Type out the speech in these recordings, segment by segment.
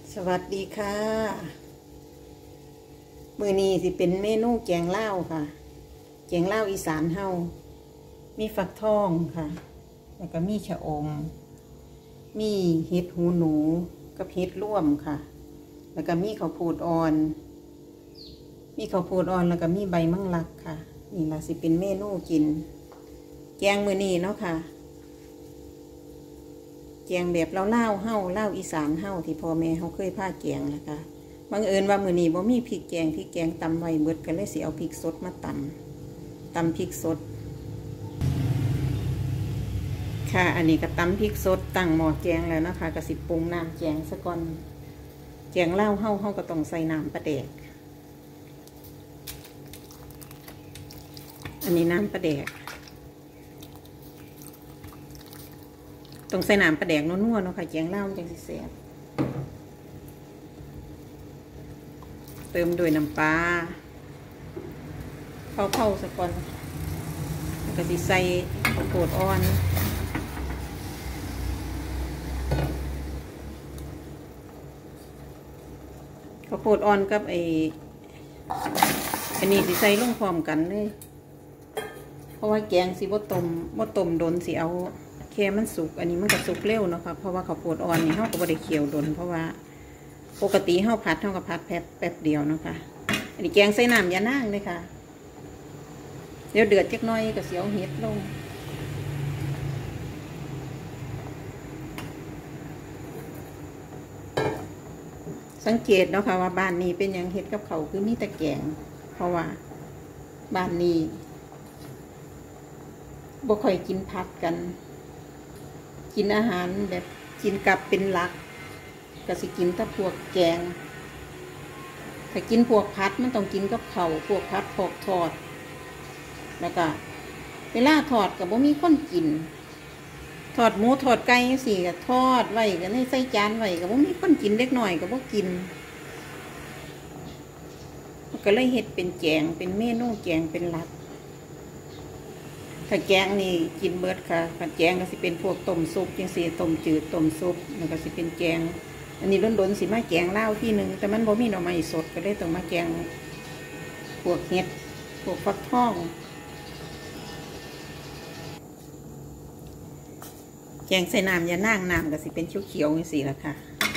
สวัสดีค่ะมื้อนี้สิเป็นเมนูแกงลาวค่ะแกงลาวอีสานเฮามีฟักทองค่ะแล้วก็มีชะอมมีเห็ดหูหนูกับเห็ดร่วมค่ะแล้วก็มีข้าวโพดอ่อนแล้วก็มีใบมังลักค่ะนี่ล่ะสิเป็นเมนูกินแกงมื้อนี้เนาะค่ะแกงแบบเล่าเฮาเล่าอีสานเฮาที่พ่อแม่เฮาเคยพาแกงนะคะบังเอิญว่ามื้อนี้บ่มีพริกแกงตำไว้เบิดก็เลยสิเอาพริกสดมาตำพริกสดค่ะอันนี้ก็ตำพริกสดตั้งหม้อแกงแล้วนะคะก็สิปรุงน้ำแกงซะก่อนแกงเล่าเฮาก็ต้องใส่น้ำปลาแดกอันนี้น้ำปลาแดกต้องใส่น้ำปลาแดกนัวๆเนาะค่ะแกงเล่าจังสิแซ่บเติมด้วยน้ำปลาเผาๆซะก่อนแล้วก็สิใส่ข้าวโพดอ่อนข้าวโพดอ่อนกับอันนี้สิใส่ลงพร้อมกันเลยเพราะว่าแกงสิบ่ต้มโดนสิเอาแค่มันสุกอันนี้มันก็สุกเร็วเนาะค่ะเพราะว่าข้าวโพดอ่อนนี่เฮาก็บ่ได้เคี่ยวโดนเพราะว่าปกติเฮาผัดแป๊บเดียวเนาะค่ะอันนี้แกงใส่น้ำยานางเลยค่ะเดี๋ยวเดือดจักหน่อยก็สิเอาเห็ดลงสังเกตเนาะค่ะว่าบ้านนี้เป็นอย่างเห็ดกับเขาคือมีแต่แกงเพราะว่าบ้านนี้บ่ค่อยกินผัดกันกินอาหารแบบกินกับเป็นหลักก็สิกินแต่พวกแกงถ้ากินพวกผัดมันต้องกินกับเขาพวกผัดพวกทอดแล้วก็เวลาทอดก็บ่มีคนกินทอดหมูทอดไก่สิก็ทอดไว้ก็ใส่จานไว้ก็บ่มีคนกินเล็กน้อยก็บ่กินก็เลยเฮ็ดเป็นแกงเป็นเมนูแกงเป็นหลักถ้าแกงนี่กินเบิดค่ะถ้าแกงก็สิเป็นพวกต้มซุปจังซี่ต้มจืดต้มซุปแล้วก็สิเป็นแกงอันนี้ล้นๆสิมาแกงลาวที่นึงแต่มันบ่มีหน่อไม้สดก็เลยต้องมาแกงพวกเห็ดพวกฟักทองแกงใส่น้ำยานางน้ำก็สิเป็นเขียวๆจังซี่ล่ะค่ะ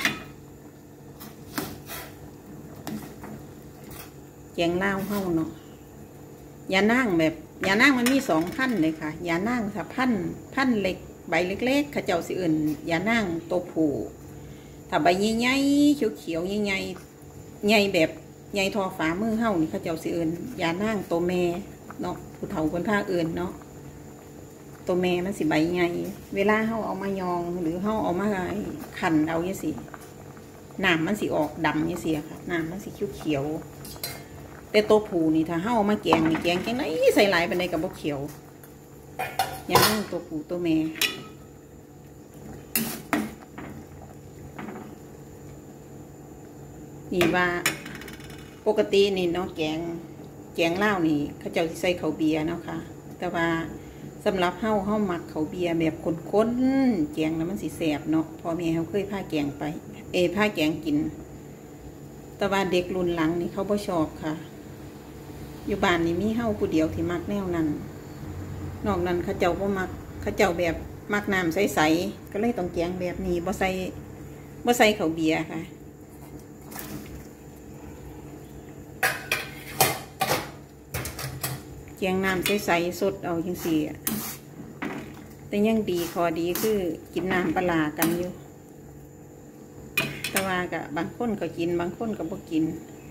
แกงลาวเฮาเนาะยานางแบบยานางมันมี2 พันธุ์เลยค่ะยานางถ้าพันธุ์เล็กใบเล็กๆเขาเจ้าสิเอิ้นยานางตัวผู้ถ้าใบใหญ่ๆเขียวๆใหญ่ๆใหญ่แบบใหญ่ทอฝ่ามือเฮานี่เขาเจ้าสิเอิ้นยานางตัวแม่เนาะผู้เฒ่าคนภาคอื่นเนาะตัวแม่มันสิใบใหญ่เวลาเฮาเอามายองหรือเฮาเอามาคั่นเอาจังซี่น้ำมันสิออกดำจังซี่ค่ะน้ำมันสิเขียวแต่ตัวผู้นี่ถ้าเฮามาแกงนี่แกงจังได๋ใส่หลายปานใดก็บ่เขียวอย่างนั้นตัวผู้ตัวแม่นี่ว่าปกตินี่เนาะแกงลาวนี่เขาเจ้าสิใส่ข้าวเบียร์เนาะค่ะแต่ว่าสำหรับเฮามักข้าวเบียร์แบบข้นๆแกงแล้วมันสิแซ่บเนาะพ่อแม่เฮาเคยพาแกงไปพาแกงกินแต่ว่าเด็กรุ่นหลังนี่เขาบ่ชอบค่ะอยู่บ้านนี่มีเฮาผู้เดียวที่มักแนวนั้นนอกนั้นเขาเจ้าบ่มักเขาเจ้าแบบมักน้ำใสๆก็เลยต้องแกงแบบนี้บ่ใส่ข้าวเบียร์ค่ะแกงน้ำใสๆสดเอาจังซี่แต่ยังดีข้อดีคือกินน้ำปลากันอยู่แต่ว่าก็บางคนก็กินบางคนก็บ่กิน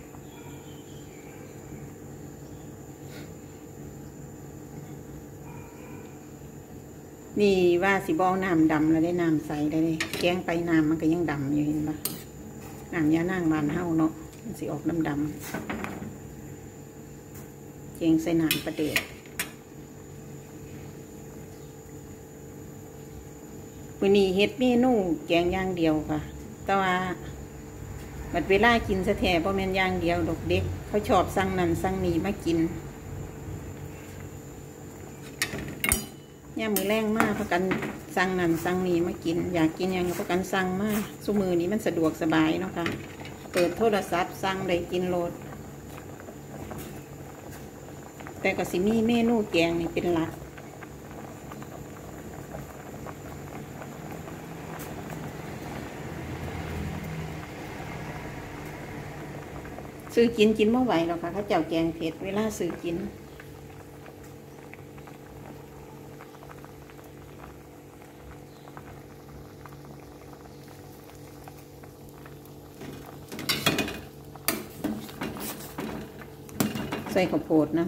นี่ว่าสิบ่น้ำดำแล้วได้น้ำใสได้เลยแกงไปน้ำมันก็ยังดำอยู่เห็นปะน้ำยานางบานเฮาเนาะมันสิออกดำแกงใส่น้ำปลาแดกวันนี้เฮ็ดเมนูแกงอย่างเดียวค่ะแต่ว่าบัดเวลากินซะแท้บ่แม่นอย่างเดียวดอกเด็กเขาชอบสั่งนั่นสั่งนี่มากินย่ามือแรงมากเพราะกันสั่งนั่นสั่งนี่มากินอยากกินอย่างเพราะกันสั่งมากซุมือนี้มันสะดวกสบายเนาะค่ะเปิดโทรศัพท์สั่งได้กินโลดแต่ก็สิมีเมนูแกงนี่เป็นหลักซื้อกินเมื่อไหร่หรอกค่ะเขาเจ้าแกงเผ็ดเวลาซื้อกินใส่ข้าวโพดนะ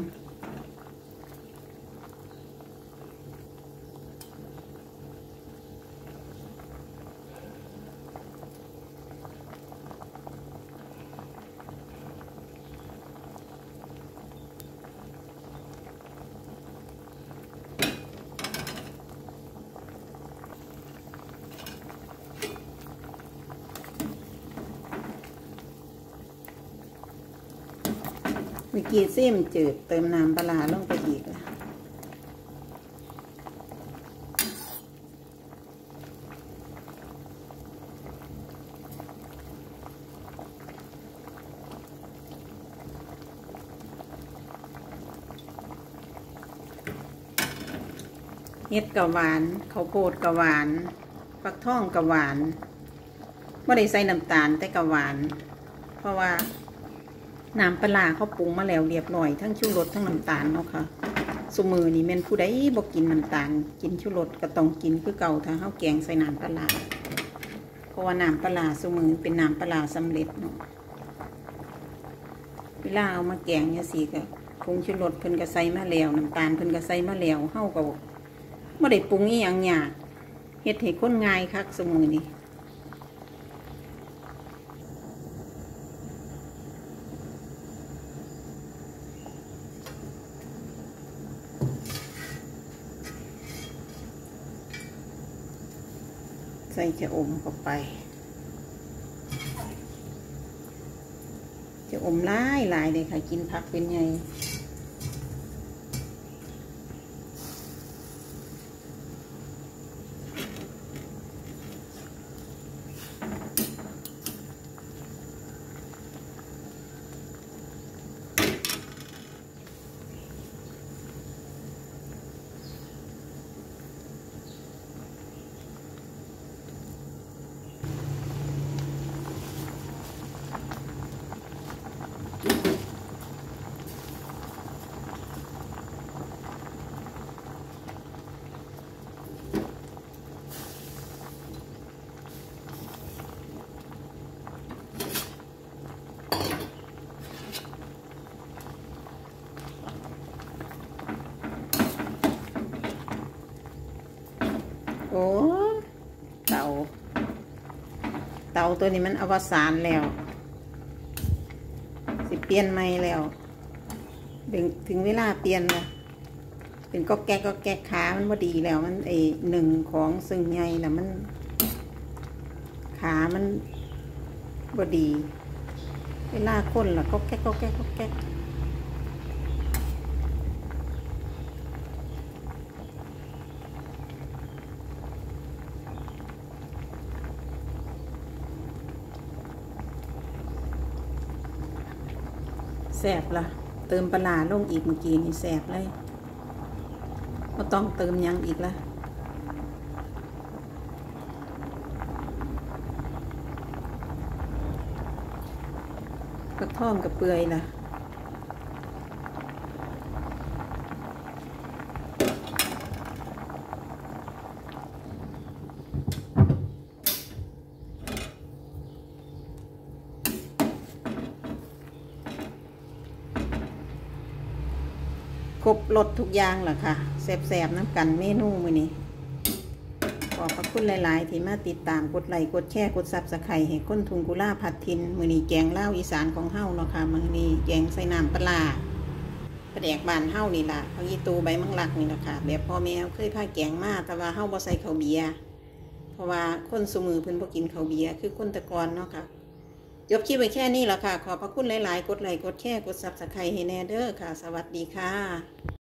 เมื่อกี้ซิมจืดเติมน้ำปลาลงไปอีกละเฮ็ดกะหวานข้าวโพดกะหวานฟักทองกะหวานไม่ได้ใส่น้ำตาลแต่กะหวานเพราะว่าน้ำปลาเขาปรุงมาแล้วเรียบร้อยทั้งชูรสทั้งน้ำตาลเนาะค่ะสมือนี่แม่นผู้ใดบ่กินน้ำตาลกินชูรสก็ต้องกินคือเก่าถ้าเขาแกงใส่น้ำปลาเพราะว่าน้ำปลาสมือเป็นน้ำปลาสำเร็จเนาะเวลาเอามาแกงเนี่ยสิก็ผงชูรสเพิ่นก็ใส่มาแล้วน้ำตาลเพิ่นก็ใส่มาแล้วเฮาก็บ่ได้ปรุงอีหยังยากเฮ็ดให้คนง่ายคักสมือนี่ใส่ชะอมเข้าไปชะอมหลายเลยค่ะกินผักเป็นไงโอ้เตาตัวนี้มันอวสานแล้วสิเปลี่ยนใหม่แล้วถึงเวลาเปลี่ยนแล้วเป็นก็แก๊กขามันบ่ดีแล้วมันหนึ่งของซึ่งใหญ่แล้วมันขามันบ่ดีเวลาคนล่ะก็แก๊กแสบละเติมปลาลงอีกเมื่อกี้นี่แสบเลยก็ต้องเติมยังอีกละกระท่อมกับเปื่อยละครบรสทุกอย่างแหละค่ะแซ่บๆน้ำกันเมนูมื้อนี้ขอบพระคุณหลายๆที่มาติดตามกดไลค์กดแชร์กดซับสไครต์ให้คนทุงกุล่าผัดทินมื้อนี้แกงลาวอีสานของเฮาเนาะค่ะมื้อนี้แกงใส่น้ำปลาปลาแดกบานเฮานี่ล่ะผักอีตูใบมังลักนี่แหละค่ะแบบพ่อแม่เคยพาแกงมาแต่ว่าเฮาบ่ใส่ข้าวเบียร์เพราะว่าคนซุมือเพิ่นบ่กินข้าวเบียร์คือคนตะกอนเนาะค่ะจบคลิปไว้แค่นี้แหละค่ะขอบพระคุณหลายๆกดไลค์กดแชร์กดซับสไครต์ให้แน่เด้อค่ะสวัสดีค่ะ